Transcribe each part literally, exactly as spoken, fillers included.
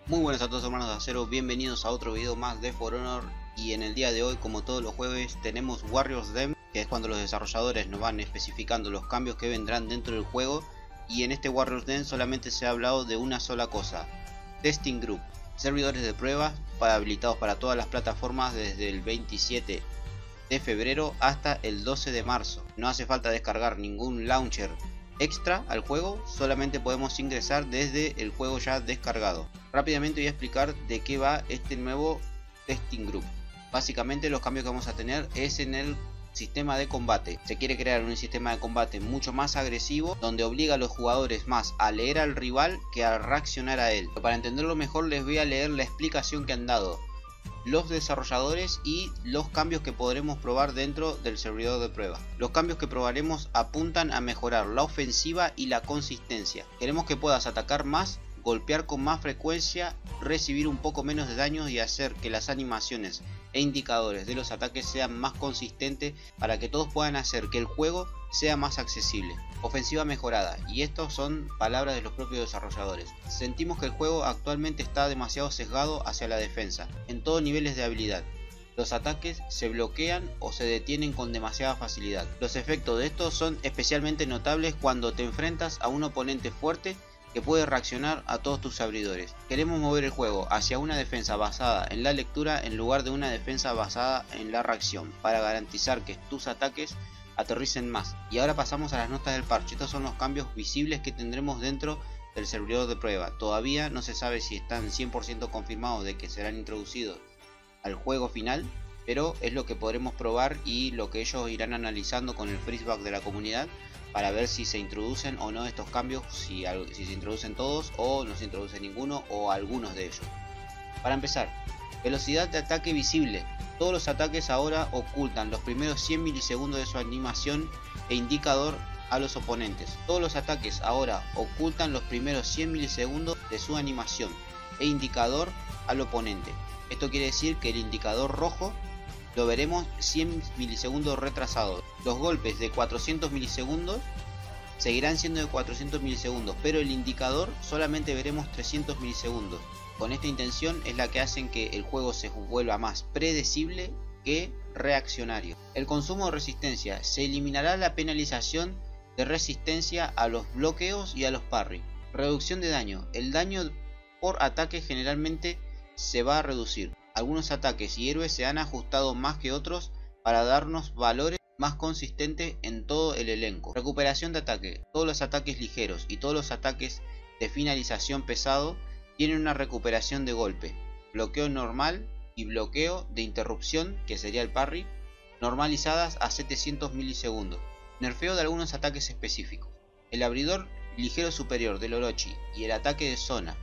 Muy buenas a todos, hermanos de acero, bienvenidos a otro video más de For Honor. Y en el día de hoy, como todos los jueves, tenemos Warriors Den, que es cuando los desarrolladores nos van especificando los cambios que vendrán dentro del juego. Y en este Warriors Den solamente se ha hablado de una sola cosa: Testing Group, servidores de prueba para habilitados para todas las plataformas desde el veintisiete de febrero hasta el doce de marzo. No hace falta descargar ningún launcher extra al juego, solamente podemos ingresar desde el juego ya descargado. Rápidamente voy a explicar de qué va este nuevo Testing Group. Básicamente los cambios que vamos a tener es en el sistema de combate. Se quiere crear un sistema de combate mucho más agresivo, donde obliga a los jugadores más a leer al rival que a reaccionar a él. Pero para entenderlo mejor les voy a leer la explicación que han dado los desarrolladores y los cambios que podremos probar dentro del servidor de prueba. Los cambios que probaremos apuntan a mejorar la ofensiva y la consistencia. Queremos que puedas atacar más, golpear con más frecuencia, recibir un poco menos de daño y hacer que las animaciones e indicadores de los ataques sean más consistentes, para que todos puedan hacer que el juego sea más accesible. Ofensiva mejorada, y estos son palabras de los propios desarrolladores. Sentimos que el juego actualmente está demasiado sesgado hacia la defensa en todos niveles de habilidad. Los ataques se bloquean o se detienen con demasiada facilidad. Los efectos de estos son especialmente notables cuando te enfrentas a un oponente fuerte que puede reaccionar a todos tus abridores. Queremos mover el juego hacia una defensa basada en la lectura en lugar de una defensa basada en la reacción, para garantizar que tus ataques aterricen más. Y ahora pasamos a las notas del parche. Estos son los cambios visibles que tendremos dentro del servidor de prueba. Todavía no se sabe si están cien por ciento confirmados de que serán introducidos al juego final, pero es lo que podremos probar y lo que ellos irán analizando con el feedback de la comunidad, para ver si se introducen o no estos cambios, si, si se introducen todos o no se introduce ninguno o algunos de ellos. Para empezar, velocidad de ataque visible. Todos los ataques ahora ocultan los primeros cien milisegundos de su animación e indicador a los oponentes. Todos los ataques ahora ocultan los primeros cien milisegundos de su animación e indicador al oponente. Esto quiere decir que el indicador rojo lo veremos cien milisegundos retrasado. Los golpes de cuatrocientos milisegundos seguirán siendo de cuatrocientos milisegundos, pero el indicador solamente veremos trescientos milisegundos. Con esta intención es la que hacen que el juego se vuelva más predecible que reaccionario. El consumo de resistencia. Se eliminará la penalización de resistencia a los bloqueos y a los parry. Reducción de daño. El daño por ataque generalmente se va a reducir. Algunos ataques y héroes se han ajustado más que otros para darnos valores más consistentes en todo el elenco. Recuperación de ataque. Todos los ataques ligeros y todos los ataques de finalización pesado tienen una recuperación de golpe, bloqueo normal y bloqueo de interrupción, que sería el parry, normalizadas a setecientos milisegundos. Nerfeo de algunos ataques específicos. El abridor ligero superior del Orochi y el ataque de zona.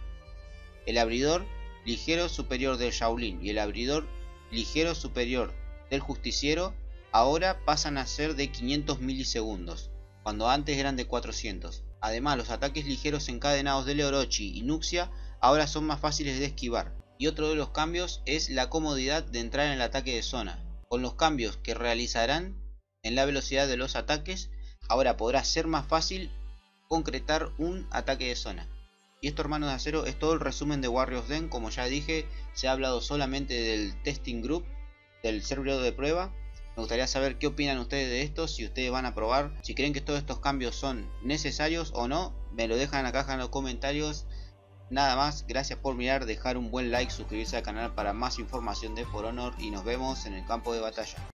El abridor ligero superior del Shaolin y el abridor ligero superior del Justiciero ahora pasan a ser de quinientos milisegundos, cuando antes eran de cuatrocientos. Además, los ataques ligeros encadenados del Orochi y Nuxia ahora son más fáciles de esquivar. Y otro de los cambios es la comodidad de entrar en el ataque de zona. Con los cambios que realizarán en la velocidad de los ataques, ahora podrá ser más fácil concretar un ataque de zona. Y esto, hermanos de acero, es todo el resumen de Warriors Den. Como ya dije, se ha hablado solamente del Testing Group, del servidor de prueba. Me gustaría saber qué opinan ustedes de esto, si ustedes van a probar, si creen que todos estos cambios son necesarios o no. Me lo dejan en la caja en los comentarios. Nada más, gracias por mirar, dejar un buen like, suscribirse al canal para más información de For Honor y nos vemos en el campo de batalla.